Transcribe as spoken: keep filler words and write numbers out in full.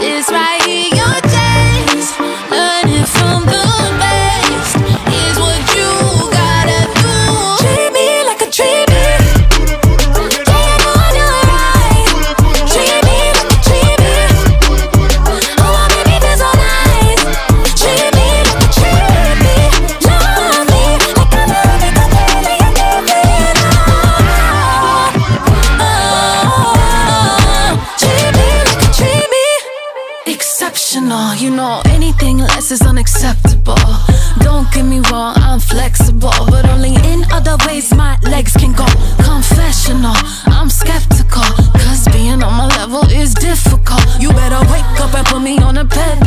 This right here, your taste. Learn it from the best. Here's what you gotta do. Treat me like a treat me. Yeah, I know I do it right. Treat me like a treat me. Oh, my baby feels so nice. Treat me like a treat me. Love me like I'm a big baby. I can't feel it now. Oh, treat me like a treat me. Exceptional, you know anything less is unacceptable. Don't get me wrong, I'm flexible, but only in other ways my legs can go. Confessional, I'm skeptical, cause being on my level is difficult. You better wake up and put me on a pedestal.